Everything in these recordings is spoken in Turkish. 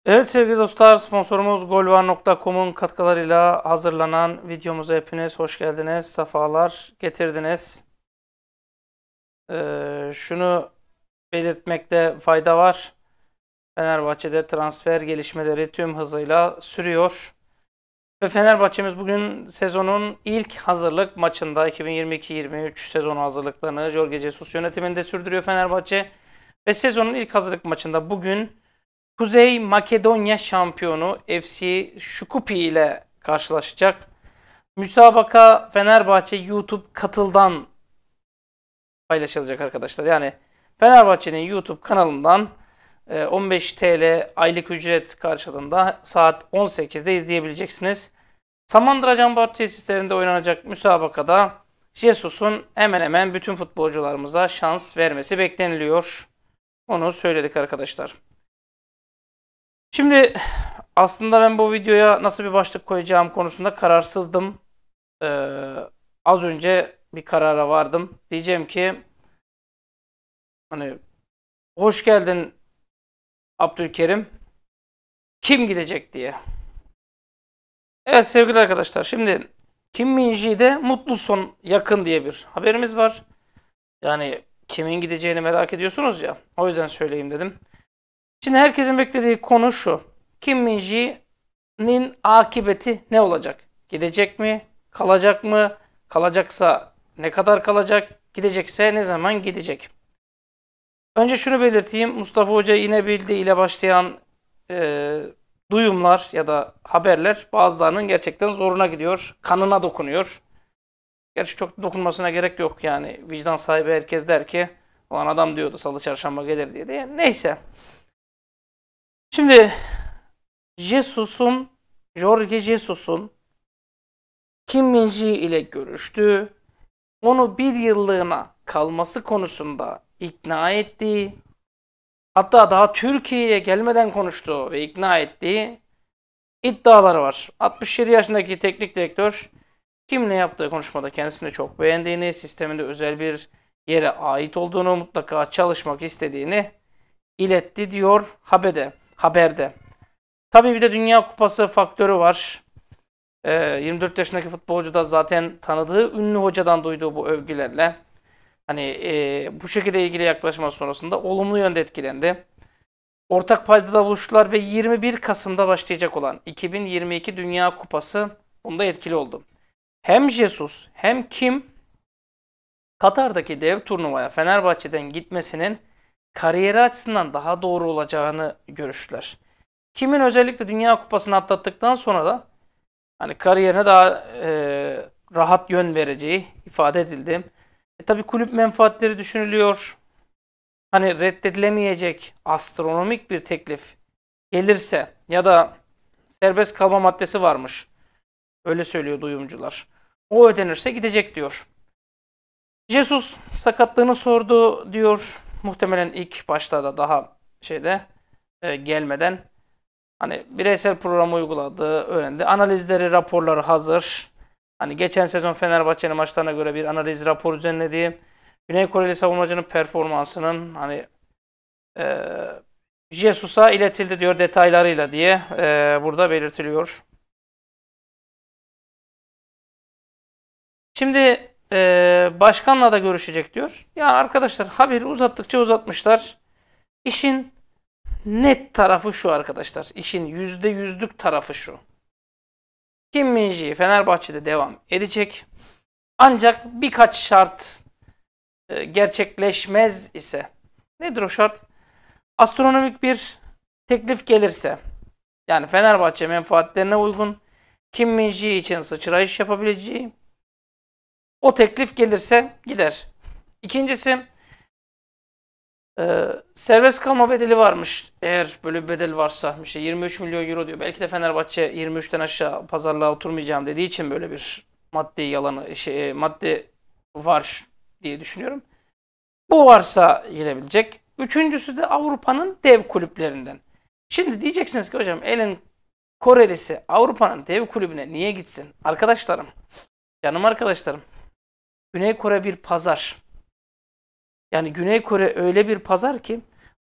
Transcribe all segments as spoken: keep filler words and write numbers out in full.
Evet sevgili dostlar, sponsorumuz golvar nokta com'un katkılarıyla hazırlanan videomuza hepiniz hoş geldiniz, sefalar getirdiniz. Ee, şunu belirtmekte fayda var. Fenerbahçe'de transfer gelişmeleri tüm hızıyla sürüyor. Ve Fenerbahçe'miz bugün sezonun ilk hazırlık maçında iki bin yirmi iki yirmi üç sezonu hazırlıklarını Jorge Jesus yönetiminde sürdürüyor Fenerbahçe. Ve sezonun ilk hazırlık maçında bugün Kuzey Makedonya şampiyonu F C Shkupi ile karşılaşacak. Müsabaka Fenerbahçe YouTube Katıl'dan paylaşılacak arkadaşlar. Yani Fenerbahçe'nin YouTube kanalından on beş T L aylık ücret karşılığında saat on sekizde izleyebileceksiniz. Samandıra Canbar tesislerinde oynanacak müsabakada Jesus'un hemen hemen bütün futbolcularımıza şans vermesi bekleniliyor. Onu söyledik arkadaşlar. Şimdi aslında ben bu videoya nasıl bir başlık koyacağım konusunda kararsızdım. Ee, az önce bir karara vardım. Diyeceğim ki hani hoş geldin Abdülkerim. Kim gidecek diye. Evet sevgili arkadaşlar, şimdi Kim Min-jae'de mutlu son yakın diye bir haberimiz var. Yani kimin gideceğini merak ediyorsunuz ya. O yüzden söyleyeyim dedim. Şimdi herkesin beklediği konu şu. Kim Min-jae'nin akıbeti ne olacak? Gidecek mi? Kalacak mı? Kalacaksa ne kadar kalacak? Gidecekse ne zaman gidecek? Önce şunu belirteyim. Mustafa Hoca yine bildiği ile başlayan e, duyumlar ya da haberler bazılarının gerçekten zoruna gidiyor. Kanına dokunuyor. Gerçi çok dokunmasına gerek yok yani. Vicdan sahibi herkes der ki olan adam diyordu salı çarşamba gelir diye. diye. Neyse. Şimdi Jesus'un, Jorge Jesus'un Kim Min-jae ile görüştüğü, onu bir yıllığına kalması konusunda ikna ettiği, hatta daha Türkiye'ye gelmeden konuştuğu ve ikna ettiği iddiaları var. altmış yedi yaşındaki teknik direktör Kim'le yaptığı konuşmada kendisini çok beğendiğini, sisteminde özel bir yere ait olduğunu, mutlaka çalışmak istediğini iletti diyor haberde. haberde. Tabii bir de Dünya Kupası faktörü var. yirmi dört yaşındaki futbolcu da zaten tanıdığı ünlü hocadan duyduğu bu övgülerle hani e, bu şekilde ilgili yaklaşma sonrasında olumlu yönde etkilendi. Ortak paydada buluştular ve yirmi bir Kasım'da başlayacak olan iki bin yirmi iki Dünya Kupası bunda etkili oldu. Hem Jesus hem Kim Katar'daki dev turnuvaya Fenerbahçe'den gitmesinin kariyeri açısından daha doğru olacağını görüştüler. Kim'in özellikle Dünya Kupası'nı atlattıktan sonra da hani kariyerine daha e, rahat yön vereceği ifade edildi. E, tabii kulüp menfaatleri düşünülüyor. Hani reddedilemeyecek astronomik bir teklif gelirse ya da serbest kalma maddesi varmış. Öyle söylüyor duyumcular. O ödenirse gidecek diyor. Jesus sakatlığını sordu diyor. Muhtemelen ilk başta da daha şeyde e, gelmeden hani bireysel programı uyguladığı öğrendi. Analizleri, raporları hazır. Hani geçen sezon Fenerbahçe'nin maçlarına göre bir analiz rapor düzenlediği, Güney Koreli savunmacının performansının hani e, Jesus'a iletildi diyor detaylarıyla diye e, burada belirtiliyor. Şimdi e, başkanla da görüşecek diyor. Yani arkadaşlar haberi uzattıkça uzatmışlar. İşin net tarafı şu arkadaşlar. İşin yüzde yüzlük tarafı şu. Kim Min-jae Fenerbahçe'de devam edecek. Ancak birkaç şart e, gerçekleşmez ise, nedir o şart? Astronomik bir teklif gelirse, yani Fenerbahçe menfaatlerine uygun, Kim Min-jae için sıçrayış yapabileceği o teklif gelirse gider. İkincisi, e, serbest kalma bedeli varmış. Eğer böyle bir bedel varsa, işte yirmi üç milyon euro diyor. Belki de Fenerbahçe yirmi üçten aşağı pazarlığa oturmayacağım dediği için böyle bir maddi yalanı, şey, madde var diye düşünüyorum. Bu varsa gidebilecek. Üçüncüsü de Avrupa'nın dev kulüplerinden. Şimdi diyeceksiniz ki hocam elin Korelisi Avrupa'nın dev kulübüne niye gitsin? Arkadaşlarım, canım arkadaşlarım, Güney Kore bir pazar. Yani Güney Kore öyle bir pazar ki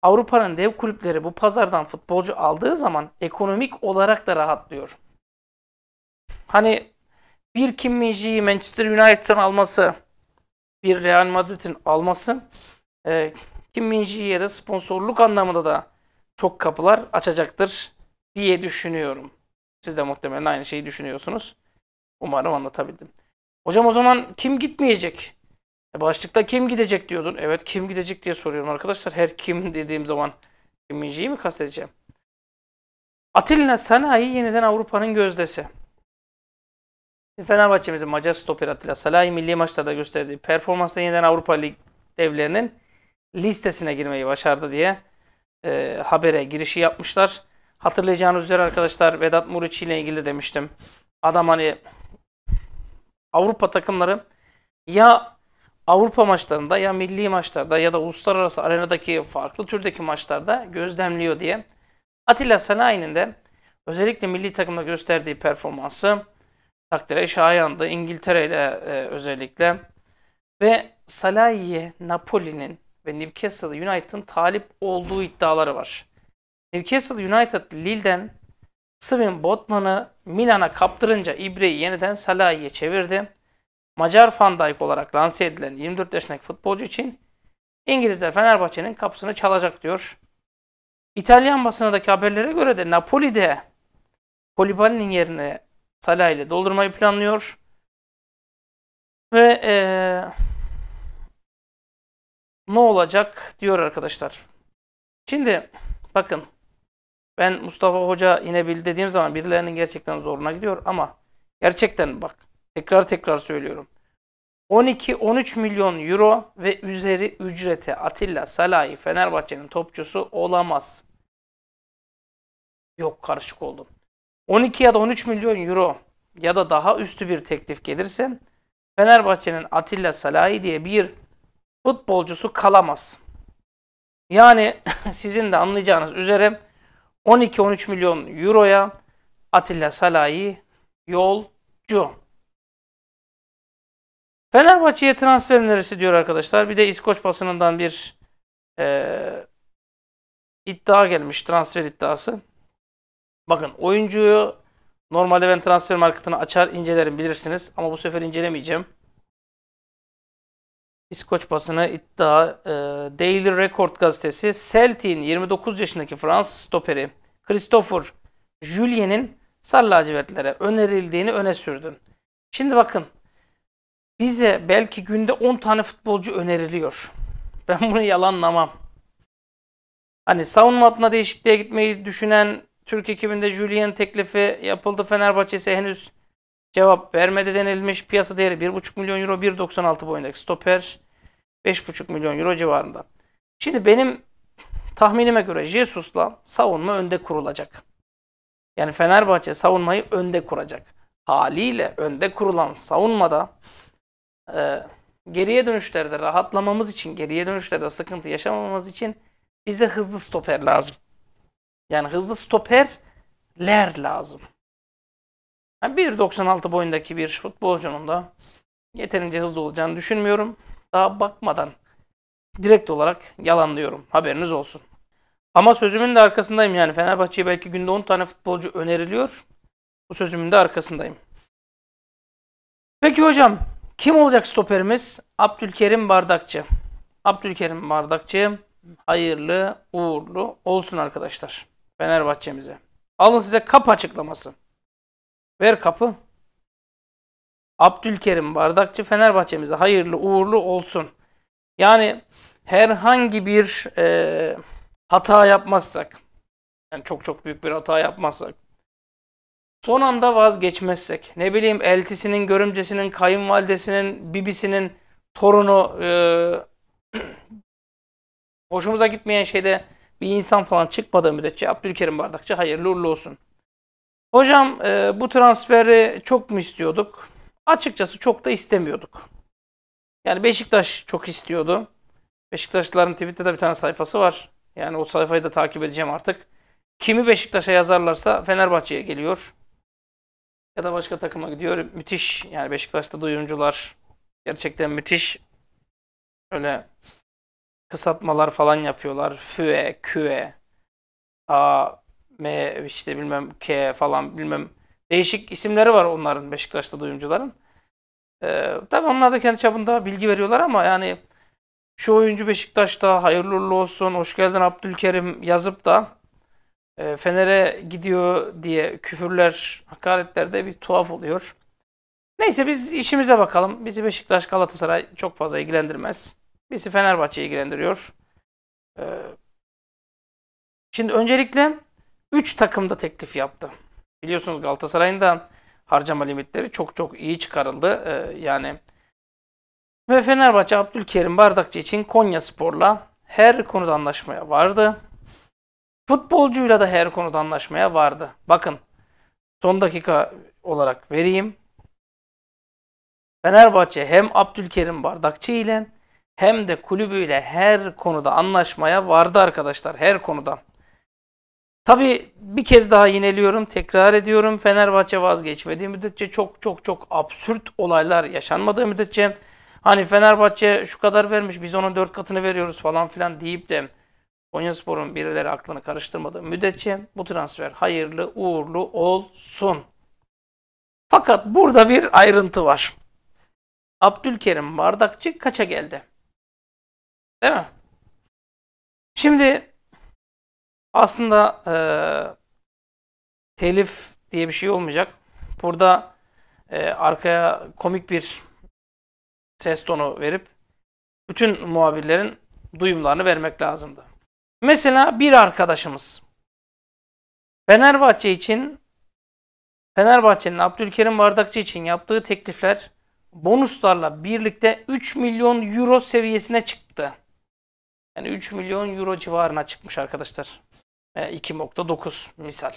Avrupa'nın dev kulüpleri bu pazardan futbolcu aldığı zaman ekonomik olarak da rahatlıyor. Hani bir Kim Min-jae'yi Manchester United'ın alması, bir Real Madrid'in alması e, Kim Min-jae'ye de sponsorluk anlamında da çok kapılar açacaktır diye düşünüyorum. Siz de muhtemelen aynı şeyi düşünüyorsunuz. Umarım anlatabildim. Hocam o zaman kim gitmeyecek? E başlıkta kim gidecek diyordun. Evet, kim gidecek diye soruyorum arkadaşlar. Her kim dediğim zaman Kim Min-jae'yi mi kastedeceğim? Atilla Sanayi yeniden Avrupa'nın gözdesi. Fenerbahçe'mizin Macar stoper Atilla Salahi milli maçlarda gösterdiği performansla yeniden Avrupa Lig devlerinin listesine girmeyi başardı diye e, habere girişi yapmışlar. Hatırlayacağınız üzere arkadaşlar Vedat Muriçi ile ilgili demiştim. Adam hani Avrupa takımları ya Avrupa maçlarında ya milli maçlarda ya da uluslararası arenadaki farklı türdeki maçlarda gözlemliyor diye. Atilla Sanayi'nin de özellikle milli takımda gösterdiği performansı takdire şayandı. İngiltere ile e, özellikle. Ve Salahi'ye Napoli'nin ve Newcastle United'ın talip olduğu iddiaları var. Newcastle United Lille'den Sven Botman'ı Milan'a kaptırınca ibreyi yeniden Salahi'ye çevirdi. Macar Van Dijk olarak lanse edilen yirmi dört yaşındaki futbolcu için İngilizler Fenerbahçe'nin kapısını çalacak diyor. İtalyan basınındaki haberlere göre de Napoli'de Koulibaly'nin yerine Salahi ile doldurmayı planlıyor. Ve ee, ne olacak diyor arkadaşlar. Şimdi bakın, ben Mustafa Hoca inebildi dediğim zaman birilerinin gerçekten zoruna gidiyor ama gerçekten bak, tekrar tekrar söylüyorum. on iki on üç milyon euro ve üzeri ücrete Atilla Salahi Fenerbahçe'nin topçusu olamaz. Yok, karışık oldum. on iki ya da on üç milyon euro ya da daha üstü bir teklif gelirse Fenerbahçe'nin Atilla Salahi diye bir futbolcusu kalamaz. Yani sizin de anlayacağınız üzere on iki on üç milyon euroya Atilla Salahi yolcu. Fenerbahçe'ye transfer önerisi diyor arkadaşlar. Bir de İskoç basınından bir e, iddia gelmiş, transfer iddiası. Bakın, oyuncuyu normalde ben transfer marketini açar incelerim, bilirsiniz. Ama bu sefer incelemeyeceğim. İskoç basını iddia, e, Daily Record gazetesi Celtic'in yirmi dokuz yaşındaki Fransız stoperi Christopher Julien'in sarı lacivertlere önerildiğini öne sürdü. Şimdi bakın, bize belki günde on tane futbolcu öneriliyor. Ben bunu yalanlamam. Hani savunma hattına değişikliğe gitmeyi düşünen Türk ekibinde Julien teklifi yapıldı. Fenerbahçe ise henüz cevap vermedi denilmiş. Piyasa değeri bir buçuk milyon euro. bir doksan altı boyundaki stoper beş buçuk milyon euro civarında. Şimdi benim tahminime göre Jesus'la savunma önde kurulacak. Yani Fenerbahçe savunmayı önde kuracak. Haliyle önde kurulan savunmada e, geriye dönüşlerde rahatlamamız için, geriye dönüşlerde sıkıntı yaşamamamız için bize hızlı stoper lazım. Yani hızlı stoperler lazım. Yani bir doksan altı boyundaki bir futbolcunun da yeterince hızlı olacağını düşünmüyorum. Daha bakmadan direkt olarak yalanlıyorum. Haberiniz olsun. Ama sözümün de arkasındayım yani. Fenerbahçe'ye belki günde on tane futbolcu öneriliyor. Bu sözümün de arkasındayım. Peki hocam, kim olacak stoperimiz? Abdülkerim Bardakçı. Abdülkerim Bardakçı hayırlı uğurlu olsun arkadaşlar Fenerbahçe'mize. Alın size kapı açıklaması. Ver kapı. Abdülkerim Bardakçı Fenerbahçe'mize hayırlı uğurlu olsun. Yani herhangi bir e, hata yapmazsak, yani çok çok büyük bir hata yapmazsak, son anda vazgeçmezsek, ne bileyim eltisinin, görümcesinin, kayınvalidesinin, bibisinin torunu, e, hoşumuza gitmeyen şeyde bir insan falan çıkmadığı müddetçe Abdülkerim Bardakçı hayırlı uğurlu olsun. Hocam e, bu transferi çok mu istiyorduk? Açıkçası çok da istemiyorduk. Yani Beşiktaş çok istiyordu. Beşiktaşlıların Twitter'da bir tane sayfası var. Yani o sayfayı da takip edeceğim artık. Kimi Beşiktaş'a yazarlarsa Fenerbahçe'ye geliyor. Ya da başka takıma gidiyor. Müthiş. Yani Beşiktaş'ta duyumcular gerçekten müthiş. Öyle kısaltmalar falan yapıyorlar. Füe, Küe, A, M işte bilmem K falan bilmem değişik isimleri var onların Beşiktaş'ta oyuncuların. Ee, tabii onlar da kendi çapında bilgi veriyorlar ama yani şu oyuncu Beşiktaş'ta hayırlı uğurlu olsun, hoş geldin Abdülkerim yazıp da e, Fener'e gidiyor diye küfürler, hakaretler de bir tuhaf oluyor. Neyse biz işimize bakalım. Bizi Beşiktaş, Galatasaray çok fazla ilgilendirmez. Bizi Fenerbahçe ilgilendiriyor. Ee, şimdi öncelikle üç takım da teklif yaptı. Biliyorsunuz Galatasaray'ın da harcama limitleri çok çok iyi çıkarıldı. Ee, yani ve Fenerbahçe Abdülkerim Bardakçı için Konyaspor'la her konuda anlaşmaya vardı. Futbolcuyla da her konuda anlaşmaya vardı. Bakın son dakika olarak vereyim. Fenerbahçe hem Abdülkerim Bardakçı ile hem de kulübüyle her konuda anlaşmaya vardı arkadaşlar. Her konuda. Tabii bir kez daha yineliyorum, tekrar ediyorum. Fenerbahçe vazgeçmediği müddetçe çok çok çok absürt olaylar yaşanmadığı müddetçe hani Fenerbahçe şu kadar vermiş biz onun dört katını veriyoruz falan filan deyip de Konyaspor'un birileri aklını karıştırmadığı müddetçe bu transfer hayırlı uğurlu olsun. Fakat burada bir ayrıntı var. Abdülkerim Bardakçı kaça geldi? Değil mi? Şimdi aslında e, telif diye bir şey olmayacak. Burada e, arkaya komik bir ses tonu verip bütün muhabirlerin duyumlarını vermek lazımdı. Mesela bir arkadaşımız Fenerbahçe için Fenerbahçe'nin Abdülkerim Bardakçı için yaptığı teklifler bonuslarla birlikte üç milyon euro seviyesine çıktı. Yani üç milyon euro civarına çıkmış arkadaşlar. E, iki nokta dokuz misal.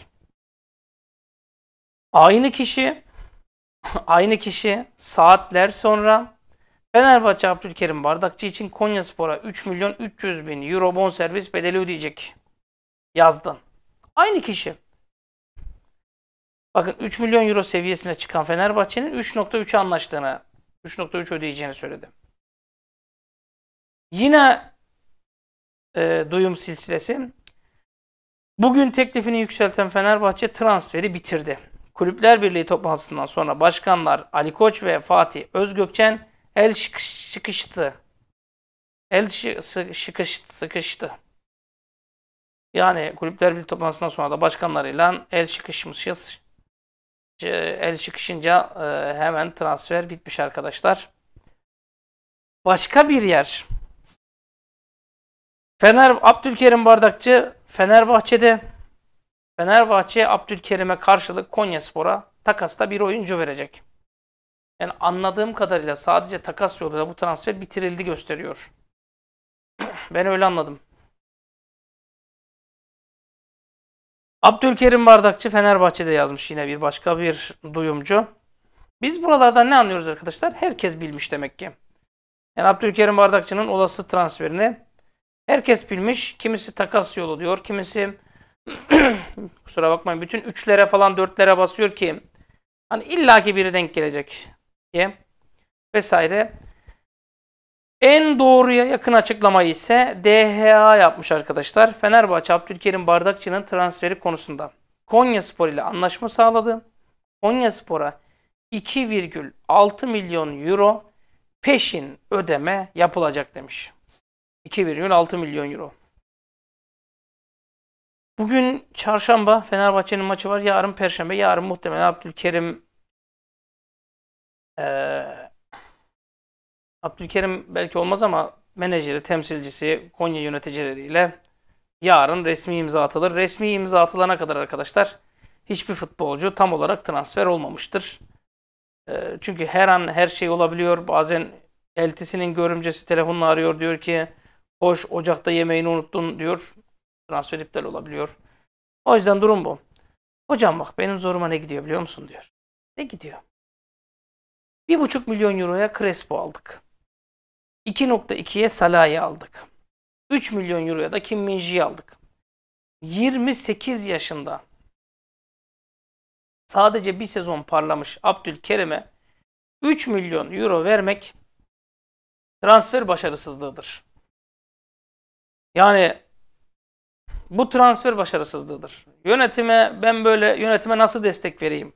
Aynı kişi aynı kişi saatler sonra Fenerbahçe Abdülkerim Bardakçı için Konyaspor'a üç milyon üç yüz bin euro bonservis bedeli ödeyecek. Yazdın. Aynı kişi. Bakın üç milyon euro seviyesine çıkan Fenerbahçe'nin üç nokta üçe anlaştığını, üç nokta üç ödeyeceğini söyledi. Yine e, duyum silsilesi. Bugün teklifini yükselten Fenerbahçe transferi bitirdi. Kulüpler Birliği toplantısından sonra başkanlar Ali Koç ve Fatih Özgökçen el sıkıştı. El sıkıştı. sıkıştı. Yani Kulüpler Birliği toplantısından sonra da başkanlarıyla el sıkışmışız. El çıkışınca e, hemen transfer bitmiş arkadaşlar. Başka bir yer. Fener Abdülkerim Bardakçı Fenerbahçe'de Fenerbahçe Abdülkerim'e karşılık Konyaspor'a takasta bir oyuncu verecek. Yani anladığım kadarıyla sadece takas yoluyla bu transfer bitirildi gösteriyor. Ben öyle anladım. Abdülkerim Bardakçı Fenerbahçe'de yazmış yine bir başka bir duyumcu. Biz buralardan ne anlıyoruz arkadaşlar? Herkes bilmiş demek ki. Yani Abdülkerim Bardakçı'nın olası transferini herkes bilmiş. Kimisi takas yolu diyor. Kimisi kusura bakmayın bütün üçlere falan dörtlere basıyor ki hani illaki biri denk gelecek diye vesaire. En doğruya yakın açıklamayı ise D H A yapmış arkadaşlar. Fenerbahçe Abdülkerim Bardakçı'nın transferi konusunda Konyaspor ile anlaşma sağladı. Konyaspor'a iki virgül altı milyon euro peşin ödeme yapılacak demiş. iki virgül altı milyon euro. Bugün çarşamba Fenerbahçe'nin maçı var. Yarın perşembe. Yarın muhtemelen Abdülkerim ee, Abdülkerim belki olmaz ama menajeri, temsilcisi, Konya yöneticileriyle yarın resmi imza atılır. Resmi imza atılana kadar arkadaşlar hiçbir futbolcu tam olarak transfer olmamıştır. E, çünkü her an her şey olabiliyor. Bazen eltisinin görümcesi telefonla arıyor diyor ki koş ocakta yemeğini unuttun diyor. Transfer iptal olabiliyor. O yüzden durum bu. Hocam bak benim zoruma ne gidiyor biliyor musun diyor. Ne gidiyor? bir buçuk milyon euroya Crespo aldık. iki nokta ikiye Salah'ı aldık. üç milyon euroya da Kim Min-jae'yi aldık. yirmi sekiz yaşında sadece bir sezon parlamış Abdülkerim'e üç milyon euro vermek transfer başarısızlığıdır. Yani bu transfer başarısızlığıdır. Yönetime ben böyle yönetime nasıl destek vereyim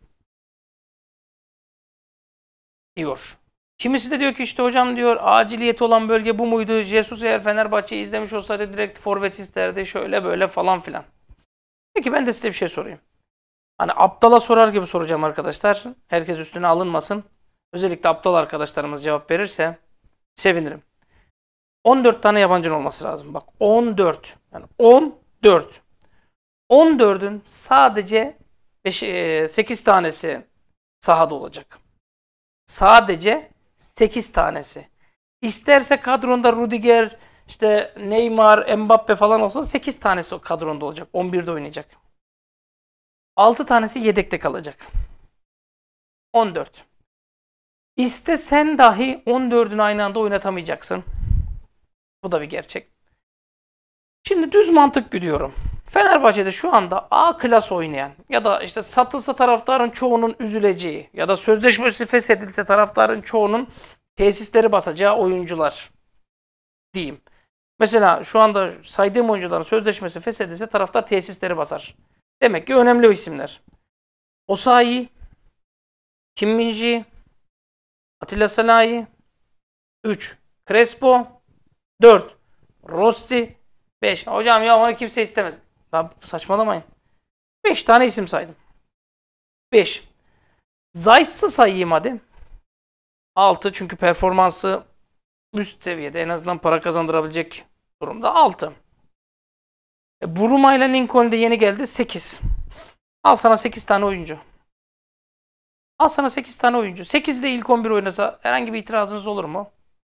diyor. Kimisi de diyor ki işte hocam diyor aciliyeti olan bölge bu muydu? Jesus eğer Fenerbahçe'yi izlemiş olsaydı direkt forvet isterdi. Şöyle böyle falan filan. Peki ben de size bir şey sorayım. Hani aptala sorar gibi soracağım arkadaşlar. Herkes üstüne alınmasın. Özellikle aptal arkadaşlarımız cevap verirse sevinirim. on dört tane yabancın olması lazım. Bak on dört. Yani on dört. on dördün sadece beş, sekiz tanesi sahada olacak. Sadece sekiz tanesi. İsterse kadronda Rudiger, işte Neymar, Mbappe falan olsa sekiz tanesi o kadronda olacak. on birde oynayacak. altı tanesi yedekte kalacak. on dört. İstesen dahi on dördünü aynı anda oynatamayacaksın. Bu da bir gerçek. Şimdi düz mantık gidiyorum. Fenerbahçe'de şu anda A klas oynayan ya da işte satılsa taraftarın çoğunun üzüleceği ya da sözleşmesi feshedilse taraftarın çoğunun tesisleri basacağı oyuncular diyeyim. Mesela şu anda saydığım oyuncuların sözleşmesi feshedilse taraftar tesisleri basar. Demek ki önemli isimler. Osayi, Kim Min-ji, Atilla Salahi, üç. Crespo, dört. Rossi, beş. Hocam ya onu kimse istemez. Ya saçmalamayın. beş tane isim saydım. beş. Zayt'sı sayayım hadi. altı çünkü performansı üst seviyede. En azından para kazandırabilecek durumda. altı. E, Buruma ile Lincoln de yeni geldi. sekiz. Al sana sekiz tane oyuncu. Al sana sekiz tane oyuncu. sekiz de ilk on bir oynasa herhangi bir itirazınız olur mu?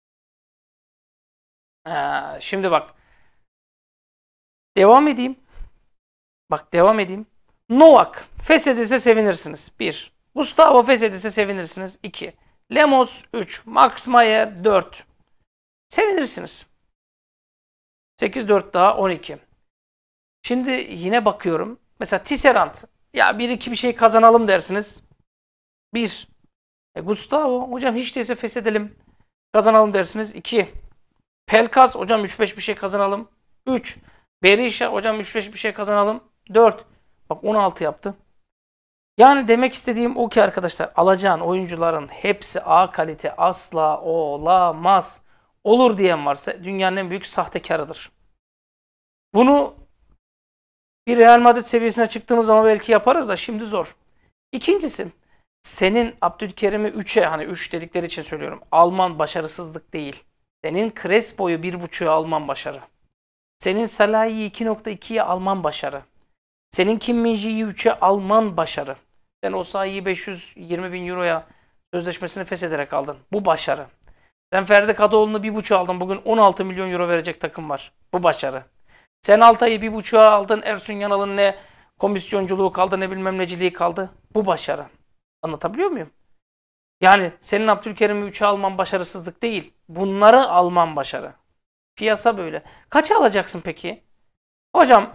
Ha, şimdi bak. Devam edeyim. Bak devam edeyim. Novak feshedilse sevinirsiniz. bir. Gustavo feshedilse sevinirsiniz. iki. Lemos üç. Max Meyer dört. Sevinirsiniz. sekiz dört daha on iki. Şimdi yine bakıyorum. Mesela Tisserand. Ya bir iki bir şey kazanalım dersiniz. bir. E Gustavo. Hocam hiç değilse feshedelim. Kazanalım dersiniz. iki. Pelkas. Hocam üç beş bir şey kazanalım. üç. Berisha. Hocam üç beş bir şey kazanalım. dört. Bak on altı yaptı. Yani demek istediğim o ki arkadaşlar alacağın oyuncuların hepsi A kalite asla olamaz. Olur diyen varsa dünyanın en büyük sahtekarıdır. Bunu bir Real Madrid seviyesine çıktığımız zaman belki yaparız da şimdi zor. İkincisi senin Abdülkerim'i üçe hani üç dedikleri için söylüyorum. Alman başarısızlık değil. Senin Crespo'yu bir buçuğa alman başarı. Senin Salah'ı iki nokta ikiye alman başarı. Senin Kim Min-ji'yi üçe alman başarı. Sen Osayi'yi beş yüz yirmi bin euroya sözleşmesini feshederek aldın. Bu başarı. Sen Ferdi Kadıoğlu'nu bir buçuğa aldın. Bugün on altı milyon euro verecek takım var. Bu başarı. Sen Altay'ı bir buçuğa aldın. Ersun Yanal'ın ne komisyonculuğu kaldı ne bilmem neciliği kaldı. Bu başarı. Anlatabiliyor muyum? Yani senin Abdülkerim'i üçe alman başarısızlık değil. Bunları alman başarı. Piyasa böyle. Kaça alacaksın peki? Hocam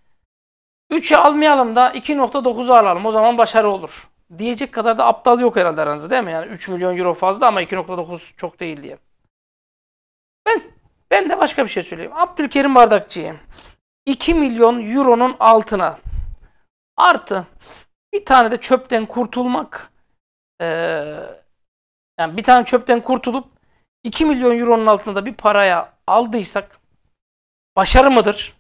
üçe almayalım da iki nokta dokuza alalım. O zaman başarı olur. Diyecek kadar da aptal yok herhalde aranızda değil mi? Yani üç milyon euro fazla ama iki nokta dokuz çok değil diye. Ben ben de başka bir şey söyleyeyim. Abdülkerim Bardakçı'yı iki milyon euronun altına artı bir tane de çöpten kurtulmak ee, yani bir tane çöpten kurtulup iki milyon euronun altında da bir paraya aldıysak başarı mıdır?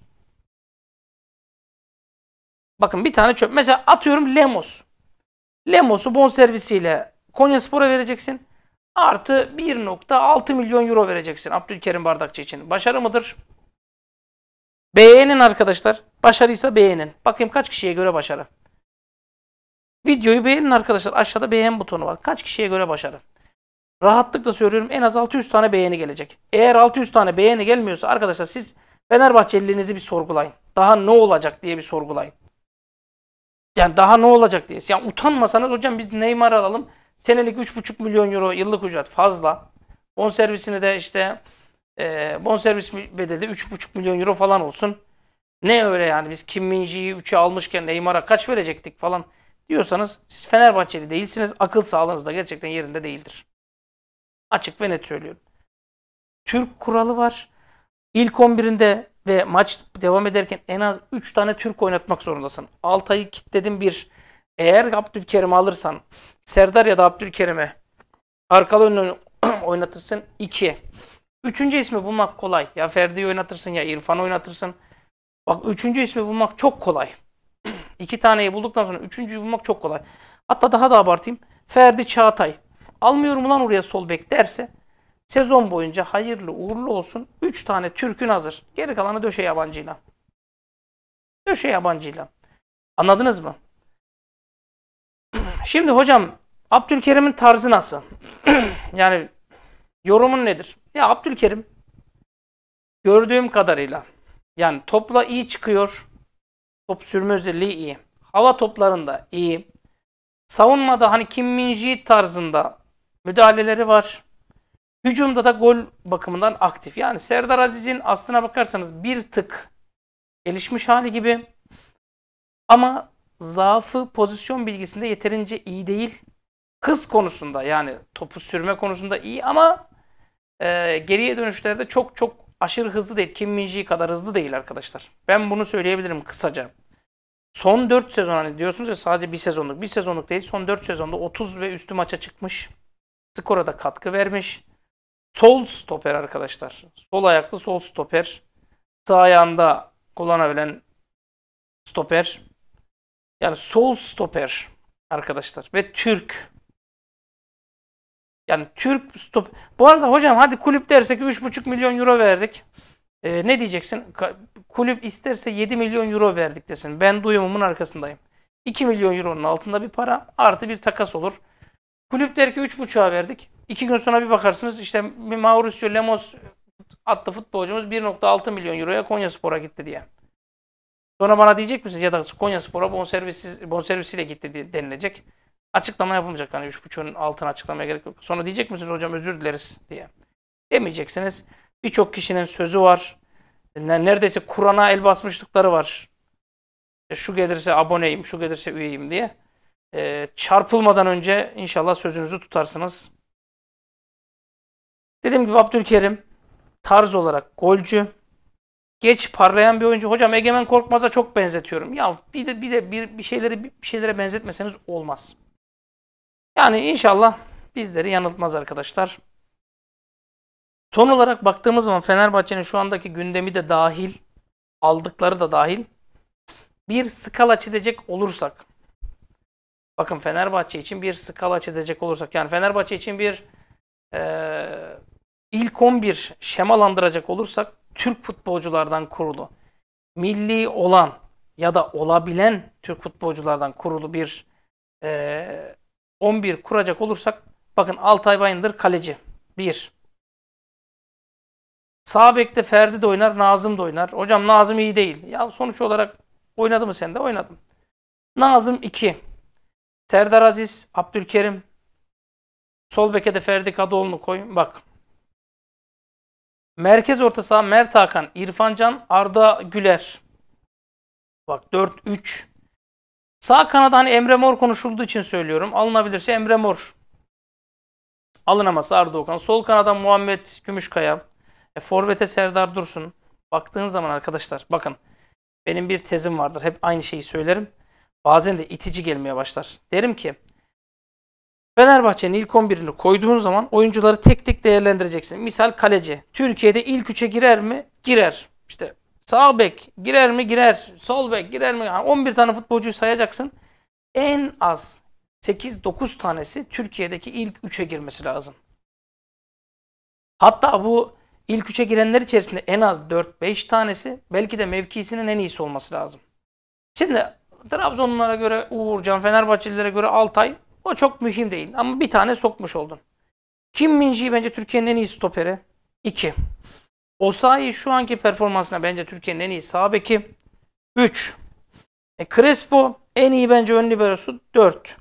Bakın bir tane çöp. Mesela atıyorum Lemos. Lemos'u bonservisiyle Konyaspor'a vereceksin. Artı bir nokta altı milyon euro vereceksin Abdülkerim Bardakçı için. Başarı mıdır? Beğenin arkadaşlar. Başarıysa beğenin. Bakayım kaç kişiye göre başarı. Videoyu beğenin arkadaşlar. Aşağıda beğen butonu var. Kaç kişiye göre başarı. Rahatlıkla söylüyorum en az altı yüz tane beğeni gelecek. Eğer altı yüz tane beğeni gelmiyorsa arkadaşlar siz Fenerbahçeliliğinizi bir sorgulayın. Daha ne olacak diye bir sorgulayın. Yani daha ne olacak diye. Yani utanmasanız hocam biz Neymar alalım. Senelik üç buçuk milyon euro yıllık ücret fazla. Bonservisini de işte e, bonservis bedeli üç buçuk milyon euro falan olsun. Ne öyle yani biz Kim Min-ji'yi üçe almışken Neymar'a kaç verecektik falan diyorsanız siz Fenerbahçeli değilsiniz. Akıl sağlığınız da gerçekten yerinde değildir. Açık ve net söylüyorum. Türk kuralı var. İlk on birinde ve maç devam ederken en az üç tane Türk oynatmak zorundasın. Altay'ı kilitledin bir. Eğer Abdülkerim'i alırsan Serdar ya da Abdülkerim'i arkalı önlü oynatırsın iki. Üçüncü ismi bulmak kolay. Ya Ferdi'yi oynatırsın ya İrfan'ı oynatırsın. Bak üçüncü ismi bulmak çok kolay. İki taneyi bulduktan sonra üçüncüyü bulmak çok kolay. Hatta daha da abartayım. Ferdi Çağatay. Almıyorum ulan oraya sol bek derse sezon boyunca hayırlı uğurlu olsun. üç tane Türk'ün hazır. Geri kalanı döşe yabancıyla. Döşe yabancıyla. Anladınız mı? Şimdi hocam Abdülkerim'in tarzı nasıl? Yani yorumun nedir? Ya Abdülkerim gördüğüm kadarıyla yani topla iyi çıkıyor. Top sürme özelliği iyi. Hava toplarında iyi. Savunmada hani Kim Min-ji tarzında müdahaleleri var. Hücumda da gol bakımından aktif. Yani Serdar Aziz'in aslına bakarsanız bir tık gelişmiş hali gibi. Ama zaafı pozisyon bilgisinde yeterince iyi değil. Hız konusunda yani topu sürme konusunda iyi ama e, geriye dönüşlerde çok çok aşırı hızlı değil. Kim Min-ji kadar hızlı değil arkadaşlar. Ben bunu söyleyebilirim kısaca. Son dört sezon hani diyorsunuz ya sadece bir sezonluk. Bir sezonluk değil. Son dört sezonda otuz ve üstü maça çıkmış. Skora da katkı vermiş. Sol stoper arkadaşlar. Sol ayaklı sol stoper. Sağ ayağında kullanabilen stoper. Yani sol stoper arkadaşlar. Ve Türk. Yani Türk stop. Bu arada hocam hadi kulüp dersek üç buçuk milyon euro verdik. Ee, ne diyeceksin? Kulüp isterse yedi milyon euro verdik desin. Ben duyumumun arkasındayım. iki milyon euronun altında bir para artı bir takas olur. Kulüp der ki üç buçuğa verdik. iki gün sonra bir bakarsınız işte Mauricio Lemos adlı futbolcumuz bir nokta altı milyon euroya Konyaspor'a gitti diye. Sonra bana diyecek misiniz ya da Konyaspor'a bonservisiz, bonservisiyle gitti diye denilecek. Açıklama yapılmayacak. Hani üç buçuğun altına açıklamaya gerek yok. Sonra diyecek misiniz hocam özür dileriz diye. Demeyeceksiniz. Birçok kişinin sözü var. Neredeyse Kur'an'a el basmışlıkları var. Şu gelirse aboneyim, şu gelirse üyeyim diye. Ee, çarpılmadan önce inşallah sözünüzü tutarsınız. Dediğim gibi Abdülkerim tarz olarak golcü. Geç parlayan bir oyuncu. Hocam Egemen Korkmaz'a çok benzetiyorum. Ya bir de bir de bir, bir şeyleri bir şeylere benzetmeseniz olmaz. Yani inşallah bizleri yanıltmaz arkadaşlar. Son olarak baktığımız zaman Fenerbahçe'nin şu andaki gündemi de dahil, aldıkları da dahil bir skala çizecek olursak. Bakın Fenerbahçe için bir skala çizecek olursak. Yani Fenerbahçe için bir e, ilk on bir şemalandıracak olursak Türk futbolculardan kurulu. Milli olan ya da olabilen Türk futbolculardan kurulu bir e, on bir kuracak olursak bakın Altay Bayındır kaleci. bir. Sağ bekte Ferdi de oynar, Nazım da oynar. Hocam Nazım iyi değil. Ya sonuç olarak oynadı mı sen de? Oynadım. Nazım iki. Serdar Aziz, Abdülkerim. Sol beke de Ferdi Kadıoğlu'nu koy. Bak. Merkez orta saha Mert Hakan, İrfan Can, Arda Güler. Bak dört üç. Sağ kanada hani Emre Mor konuşulduğu için söylüyorum. Alınabilirse Emre Mor. Alınamazsa Arda Okan. Sol kanada Muhammed Gümüşkaya. E, Forvet'e Serdar Dursun. Baktığın zaman arkadaşlar bakın. Benim bir tezim vardır. Hep aynı şeyi söylerim. Bazen de itici gelmeye başlar. Derim ki Fenerbahçe'nin ilk on birini koyduğun zaman oyuncuları tek tek değerlendireceksin. Misal kaleci. Türkiye'de ilk üçe girer mi? Girer. İşte sağ bek girer mi? Girer. Sol bek girer mi? Yani on bir tane futbolcuyu sayacaksın. En az sekiz dokuz tanesi Türkiye'deki ilk üçe girmesi lazım. Hatta bu ilk üçe girenler içerisinde en az dört beş tanesi belki de mevkisinin en iyisi olması lazım. Şimdi Trabzonlulara göre Uğurcan, Fenerbahçelilere göre Altay o çok mühim değil. Ama bir tane sokmuş oldun. Kim Min-ji bence Türkiye'nin en iyi stoperi. iki. Osayi şu anki performansına bence Türkiye'nin en iyi sağ beki. üç. E, Crespo en iyi bence ön liberosu. dört.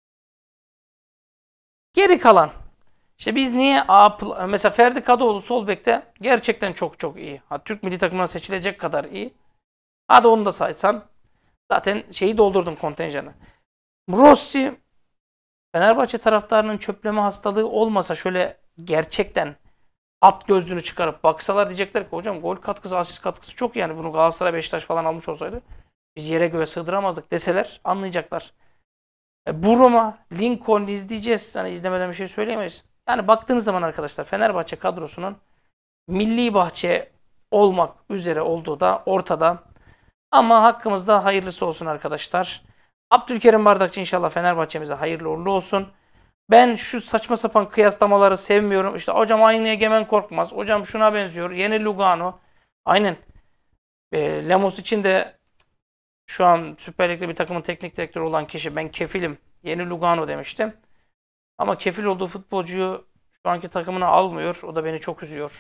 Geri kalan. İşte biz niye A, mesela Ferdi Kadıoğlu sol bekte gerçekten çok çok iyi. Ha, Türk milli takımına seçilecek kadar iyi. Hadi onu da saysan zaten şeyi doldurdum kontenjanı. Rossi Fenerbahçe taraftarının çöpleme hastalığı olmasa şöyle gerçekten at gözlüğünü çıkarıp baksalar diyecekler ki hocam gol katkısı, asist katkısı çok, yani bunu Galatasaray, Beşiktaş falan almış olsaydı biz yere göğe sığdıramazdık deseler anlayacaklar. E, Buruma, Lincoln izleyeceğiz. Hani izlemeden bir şey söyleyemeyiz. Yani baktığınız zaman arkadaşlar Fenerbahçe kadrosunun milli bahçe olmak üzere olduğu da ortada. Ama hakkımızda hayırlısı olsun arkadaşlar. Abdülkerim Bardakçı inşallah Fenerbahçe'mize hayırlı uğurlu olsun. Ben şu saçma sapan kıyaslamaları sevmiyorum. İşte hocam aynı Egemen Korkmaz. Hocam şuna benziyor. Yeni Lugano. Aynen. E, Lemos için de şu an Süper Lig'de bir takımın teknik direktörü olan kişi, ben kefilim, yeni Lugano demiştim. Ama kefil olduğu futbolcuyu şu anki takımına almıyor. O da beni çok üzüyor.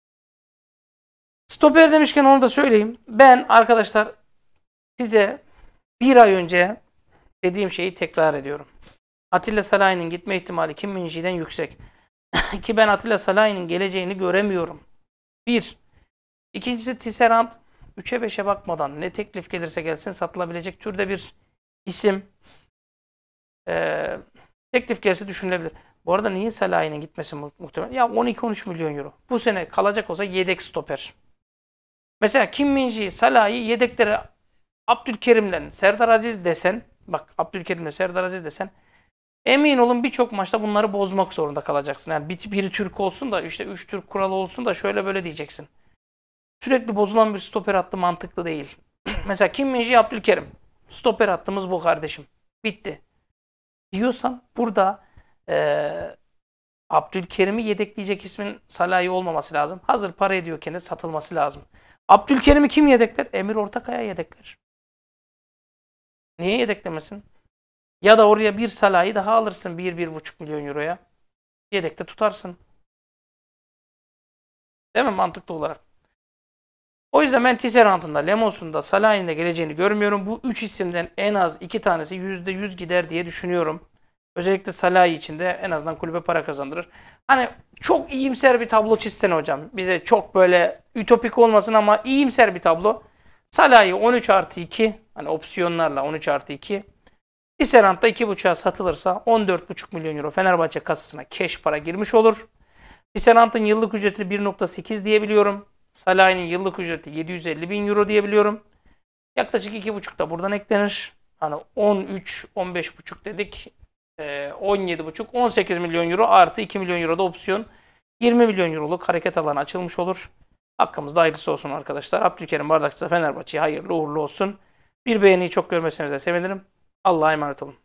Stoper demişken onu da söyleyeyim. Ben arkadaşlar size bir ay önce dediğim şeyi tekrar ediyorum. Atilla Salahi'nin gitme ihtimali Kim Min-jae'den yüksek. Ki ben Atilla Salahi'nin geleceğini göremiyorum. Bir. İkincisi Tisserand üçe beşe bakmadan ne teklif gelirse gelsin satılabilecek türde bir isim. Ee, teklif gelirse düşünülebilir. Bu arada niye Salahi'nin gitmesi mu muhtemelen? Ya on iki on üç milyon euro. Bu sene kalacak olsa yedek stoper. Mesela Kim Min-jae, Salah'ı yedeklere Abdülkerim'le Serdar Aziz desen, bak Abdülkerim'le Serdar Aziz desen, emin olun birçok maçta bunları bozmak zorunda kalacaksın. Yani bir, biri Türk olsun da işte üç Türk kuralı olsun da şöyle böyle diyeceksin. Sürekli bozulan bir stoper hattı mantıklı değil. Mesela Kim Min-jae, Abdülkerim. Stoper hattımız bu kardeşim. Bitti. Diyorsan burada e, Abdülkerim'i yedekleyecek ismin Salah'ı olmaması lazım. Hazır para ediyorken de satılması lazım. Abdülkerim'i kim yedekler? Emir Ortakaya yedekler. Niye yedeklemesin? Ya da oraya bir Salah'ı daha alırsın bir bir buçuk milyon euroya. Yedekte tutarsın. Değil mi mantıklı olarak? O yüzden ben Tisserand'ın da Lemos'un da Salah'ın da geleceğini görmüyorum. Bu üç isimden en az iki tanesi yüzde yüz gider diye düşünüyorum. Özellikle Salah için de en azından kulübe para kazandırır. Hani çok iyimser bir tablo çizsene hocam. Bize çok böyle ütopik olmasın ama iyimser bir tablo. Salah'ı on üç artı iki, hani opsiyonlarla on üç artı iki. Tisserand da iki buçuğa satılırsa on dört buçuk milyon euro Fenerbahçe kasasına keş para girmiş olur. Tisserand'ın yıllık ücreti bir nokta sekiz diyebiliyorum. Salah'ın yıllık ücreti yedi yüz elli bin euro diyebiliyorum. Yaklaşık iki buçuk da buradan eklenir. Hani on üç on beş buçuk dedik. on yedi buçuk on sekiz milyon euro artı iki milyon euro da opsiyon. yirmi milyon euroluk hareket alanı açılmış olur. Hakkımızda hayırlısı olsun arkadaşlar. Abdülkerim Bardakçı Fenerbahçe'ye hayırlı uğurlu olsun. Bir beğeniyi çok görmeseniz de sevinirim. Allah'a emanet olun.